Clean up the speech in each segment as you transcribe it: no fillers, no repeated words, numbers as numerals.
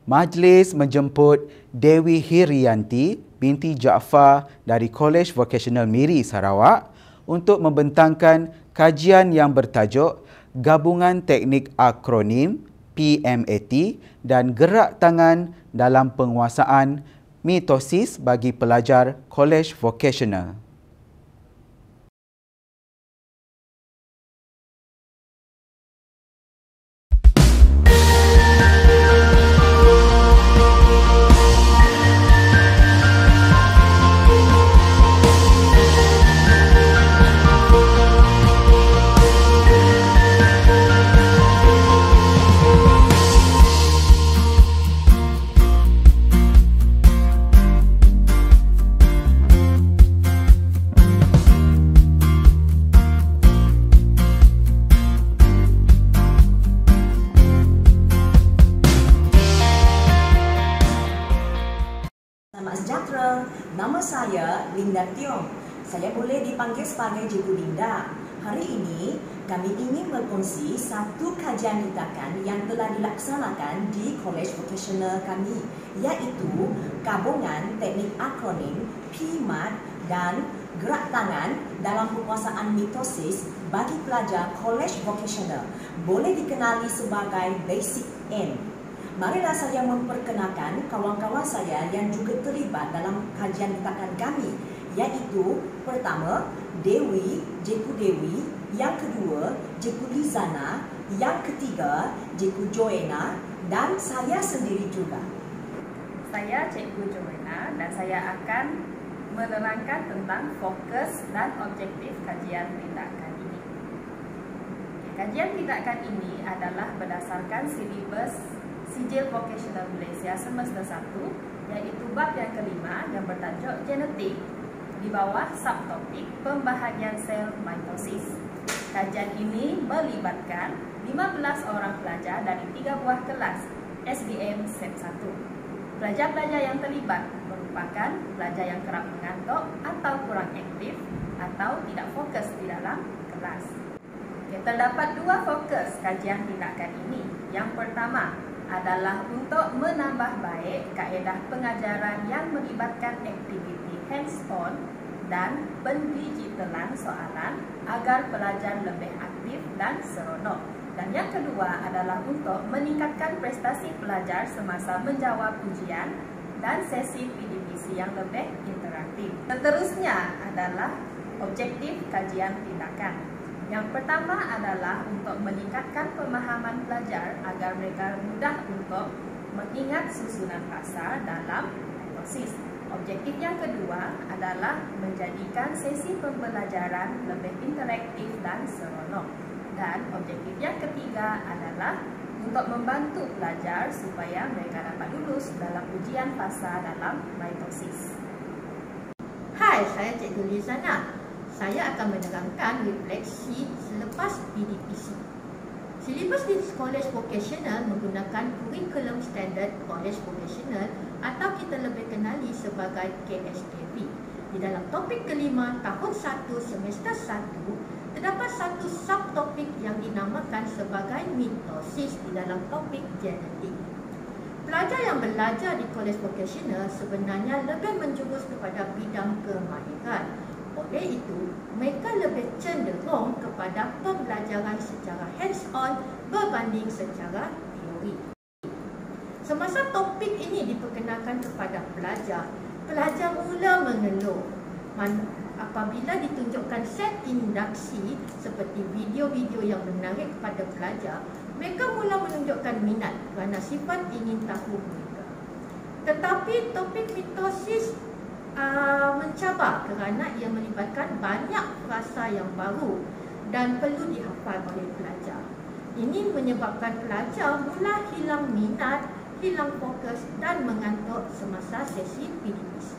Majlis menjemput Dewi Hirianti binti Jaafar dari Kolej Vocational Miri Sarawak untuk membentangkan kajian yang bertajuk Gabungan Teknik Akronim PMAT dan Gerak Tangan dalam Penguasaan Mitosis bagi pelajar Kolej Vocational. Selamat sejahtera, nama saya Linda Tiong. Saya boleh dipanggil sebagai Cikgu Linda. Hari ini, kami ingin berkongsi satu kajian tindakan yang telah dilaksanakan di Kolej Vocational kami, iaitu Gabungan Teknik Akronim PMAT dan Gerak Tangan dalam Penguasaan Mitosis bagi pelajar Kolej Vocational, boleh dikenali sebagai Basic N. Marilah saya memperkenalkan kawan-kawan saya yang juga terlibat dalam kajian tindakan kami, iaitu pertama, Cikgu Dewi, yang kedua, Cikgu Lizana, yang ketiga, Cikgu Joanna dan saya sendiri juga. Saya Cikgu Joanna dan saya akan menerangkan tentang fokus dan objektif kajian tindakan ini. Kajian tindakan ini adalah berdasarkan silibus Sijil Vocational Malaysia semester 1, iaitu bab yang kelima yang bertajuk Genetik di bawah subtopik pembahagian sel mitosis. Kajian ini melibatkan 15 orang pelajar dari 3 buah kelas SBM Set 1. Pelajar-pelajar yang terlibat merupakan pelajar yang kerap mengantuk atau kurang aktif atau tidak fokus di dalam kelas. Terdapat 2 fokus kajian tindakan ini. Yang pertama adalah untuk menambah baik kaedah pengajaran yang melibatkan aktiviti hands-on dan pendigitalan soalan agar pelajar lebih aktif dan seronok. Dan yang kedua adalah untuk meningkatkan prestasi pelajar semasa menjawab ujian dan sesi PDPC yang lebih interaktif. Seterusnya adalah objektif kajian tindakan. Yang pertama adalah untuk meningkatkan pemahaman pelajar agar mereka mudah untuk mengingat susunan fasa dalam mitosis. Objektif yang kedua adalah menjadikan sesi pembelajaran lebih interaktif dan seronok. Dan objektif yang ketiga adalah untuk membantu pelajar supaya mereka dapat lulus dalam ujian fasa dalam mitosis. Hai, saya Cikgu Lizana. Saya akan menerangkan refleksi selepas PDPC. Silibus di Kolej Vocational menggunakan kurikulum standard Kolej Vocational atau kita lebih kenali sebagai KSKV. Di dalam topik kelima tahun 1 semester 1, terdapat satu subtopik yang dinamakan sebagai mitosis di dalam topik genetik. Pelajar yang belajar di Kolej Vocational sebenarnya lebih menjurus kepada bidang kemahiran. Oleh itu, mereka lebih cenderung kepada pembelajaran secara hands-on berbanding secara teori. Semasa topik ini diperkenalkan kepada pelajar, pelajar mula mengeluh apabila ditunjukkan set induksi seperti video-video yang menarik kepada pelajar. Mereka mula menunjukkan minat kerana sifat ingin tahu mereka. Tetapi topik mitosis mencabar kerana ia melibatkan banyak frasa yang baru dan perlu dihafal oleh pelajar. Ini menyebabkan pelajar mula hilang minat, hilang fokus dan mengantuk semasa sesi PDPC.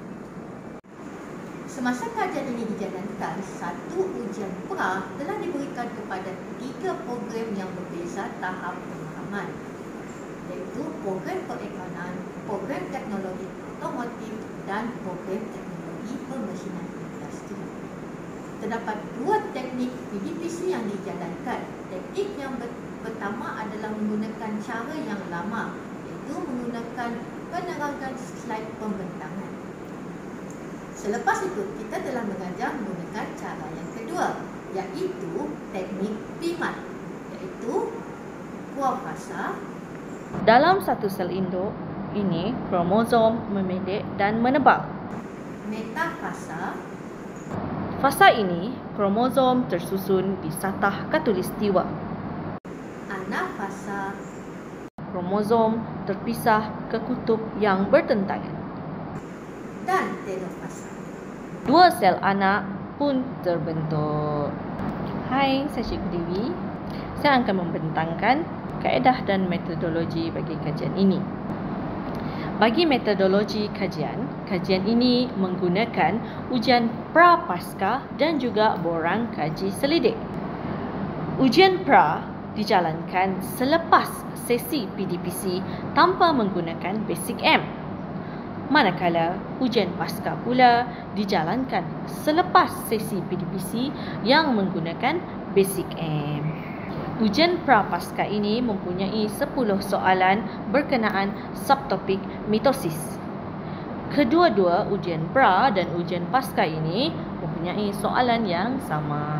Semasa kajian ini dijalankan, satu ujian pra telah diberikan kepada 3 program yang berbeza tahap pemahaman, iaitu program perekonomian, program teknologi otomotif dan program teknologi pemesinan industri. Terdapat 2 teknik PDPC yang dijalankan. Teknik yang pertama adalah menggunakan cara yang lama, iaitu iaitu menggunakan penerangan slide pembentangan. Selepas itu, kita telah mengajar menggunakan cara yang kedua, iaitu teknik PIMAT, iaitu puak fasa. Dalam satu sel induk ini, kromosom memendek dan menebal. Metafasa. Fasa ini, kromosom tersusun di satah khatulistiwa. Anafasa. Kromosom terpisah ke kutub yang bertentangan. Dan telofasa. Dua sel anak pun terbentuk. Hai, saya Cikgu Dewi. Saya akan membentangkan kaedah dan metodologi bagi kajian ini. Bagi metodologi kajian ini menggunakan ujian pra-pasca dan juga borang kaji selidik. Ujian pra dijalankan selepas sesi PDPC tanpa menggunakan Basic M. Manakala ujian pasca pula dijalankan selepas sesi PDPC yang menggunakan Basic M. Ujian pra-pasca ini mempunyai 10 soalan berkenaan subtopik mitosis. Kedua-dua ujian pra dan ujian pasca ini mempunyai soalan yang sama.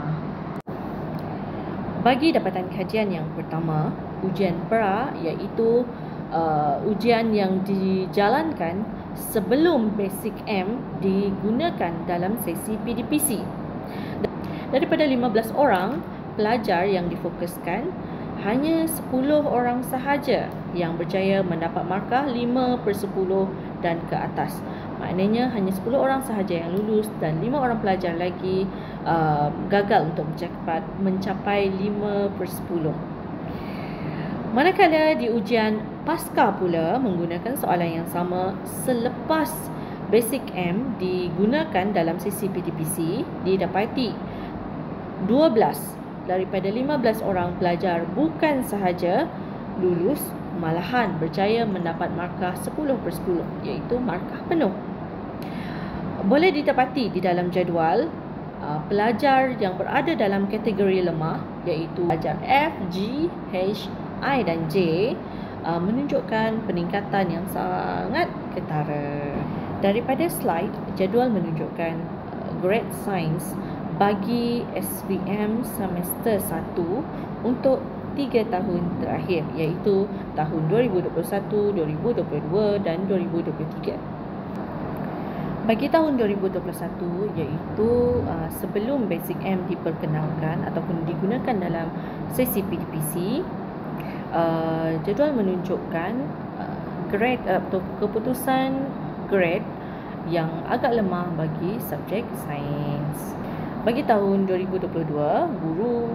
Bagi dapatan kajian yang pertama, ujian pra iaitu ujian yang dijalankan sebelum Basic M digunakan dalam sesi PDPC. Daripada 15 orang pelajar yang difokuskan, hanya 10 orang sahaja yang berjaya mendapat markah 5/10 dan ke atas. Maknanya hanya 10 orang sahaja yang lulus dan 5 orang pelajar lagi gagal untuk mencapai 5/10. Manakala di ujian pasca pula menggunakan soalan yang sama selepas Basic M digunakan dalam sesi PDPC, didapati 12 daripada 15 orang pelajar bukan sahaja lulus, malahan berjaya mendapat markah 10/10, iaitu markah penuh. Boleh didapati di dalam jadual pelajar yang berada dalam kategori lemah, iaitu pelajar F, G, H, I dan J menunjukkan peningkatan yang sangat ketara. Daripada slide, jadual menunjukkan grade science bagi SVM semester 1 untuk 3 tahun terakhir, iaitu tahun 2021, 2022 dan 2023. Bagi tahun 2021, iaitu sebelum Basic M diperkenalkan ataupun digunakan dalam sesi PDPC, jadual menunjukkan grade atau keputusan grade yang agak lemah bagi subjek sains. Bagi tahun 2022, guru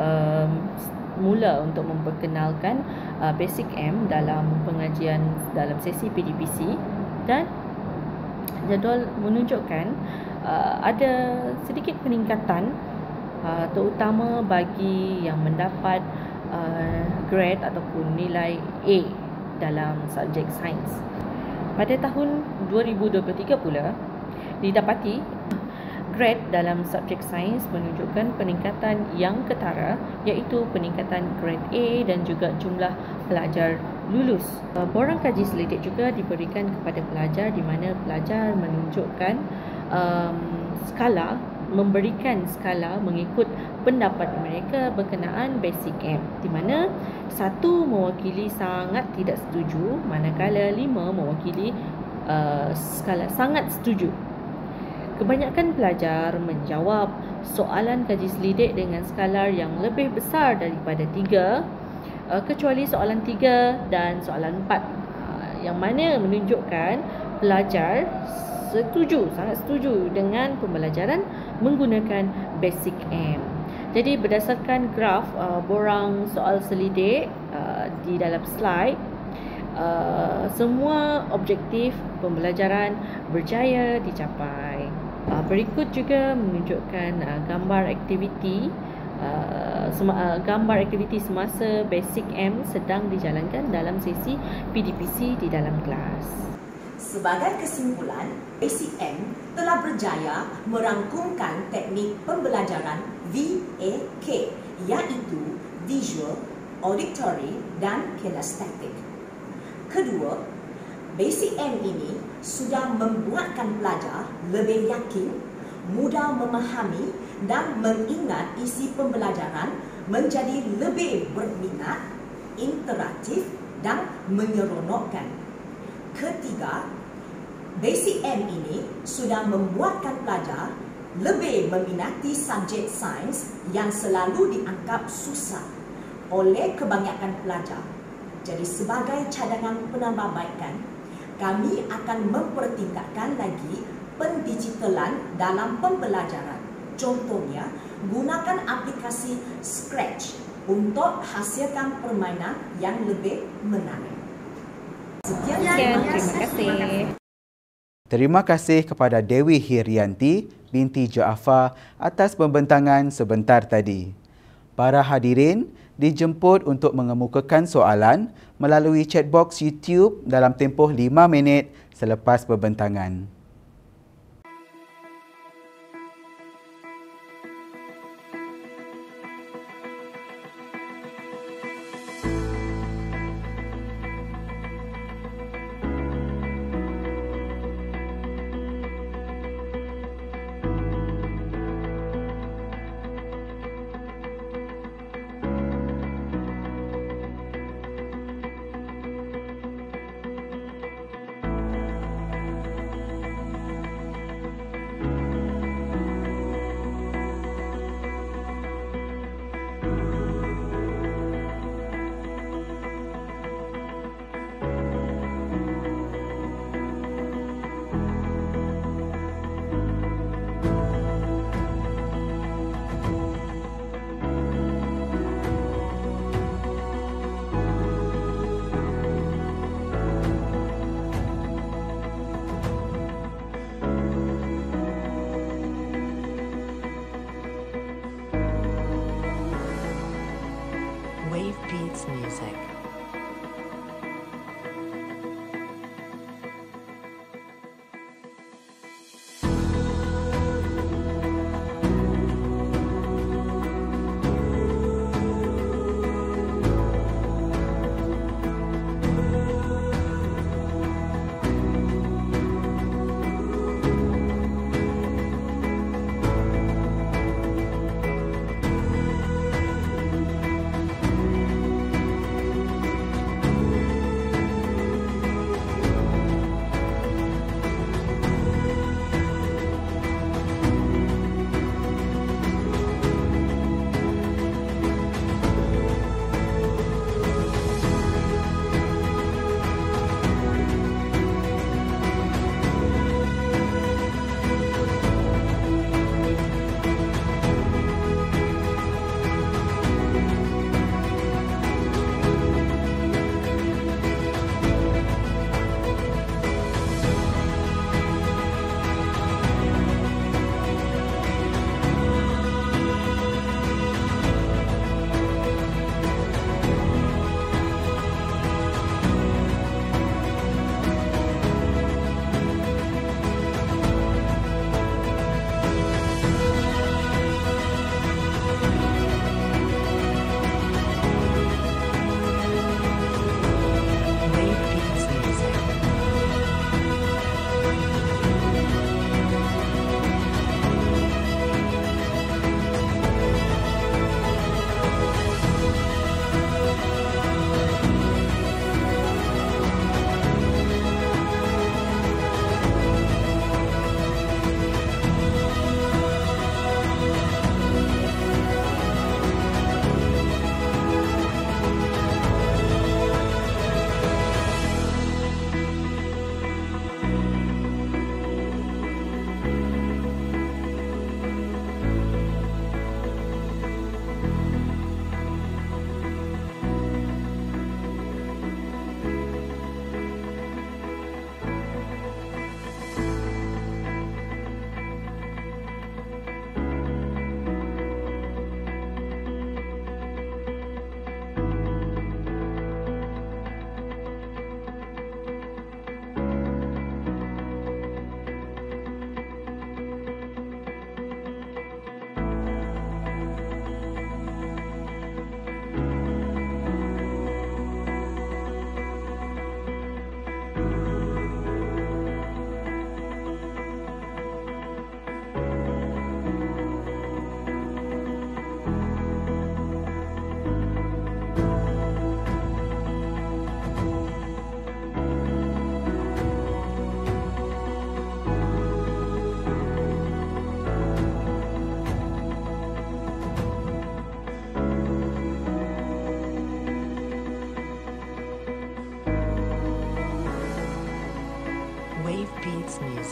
mula untuk memperkenalkan Basic M dalam pengajian dalam sesi PDPC, dan jadual menunjukkan ada sedikit peningkatan terutama bagi yang mendapat grade ataupun nilai A dalam subjek sains. Pada tahun 2023 pula didapati grade dalam subjek sains menunjukkan peningkatan yang ketara, iaitu peningkatan grade A dan juga jumlah pelajar lulus. Borang kaji selidik juga diberikan kepada pelajar di mana pelajar menunjukkan memberikan skala mengikut pendapat mereka berkenaan Basic M, di mana 1 mewakili sangat tidak setuju, manakala 5 mewakili skala sangat setuju. Kebanyakan pelajar menjawab soalan kaji selidik dengan skala yang lebih besar daripada 3, kecuali soalan 3 dan soalan 4, yang mana menunjukkan pelajar sangat setuju dengan pembelajaran menggunakan Basic M. Jadi berdasarkan graf borang soal selidik di dalam slide, semua objektif pembelajaran berjaya dicapai. Berikut juga menunjukkan gambar aktiviti semasa Basic M sedang dijalankan dalam sesi PDPC di dalam kelas. Sebagai kesimpulan, Basic M telah berjaya merangkumkan teknik pembelajaran VAK, iaitu Visual, Auditory dan Kinesthetic. Kedua, Basic M ini sudah membuatkan pelajar lebih yakin, mudah memahami dan mengingat isi pembelajaran menjadi lebih berminat, interaktif dan menyeronokkan. Ketiga, Basic M ini sudah membuatkan pelajar lebih meminati subjek sains yang selalu dianggap susah oleh kebanyakan pelajar. Jadi sebagai cadangan penambahbaikan, kami akan mempertingkatkan lagi pendigitalan dalam pembelajaran. Contohnya, gunakan aplikasi Scratch untuk hasilkan permainan yang lebih menarik. Sekian, Terima kasih. Terima kasih kepada Dewi Hirianti binti Jaafar atas pembentangan sebentar tadi. Para hadirin dijemput untuk mengemukakan soalan melalui chatbox YouTube dalam tempoh 5 minit selepas pembentangan.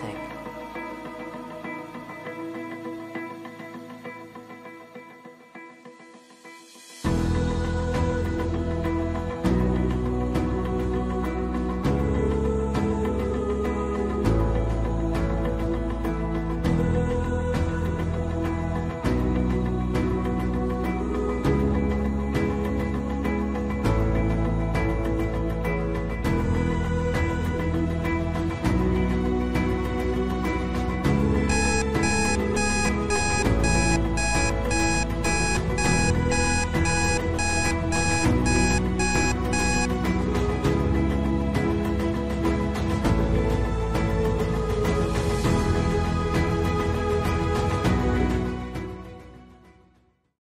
selesai.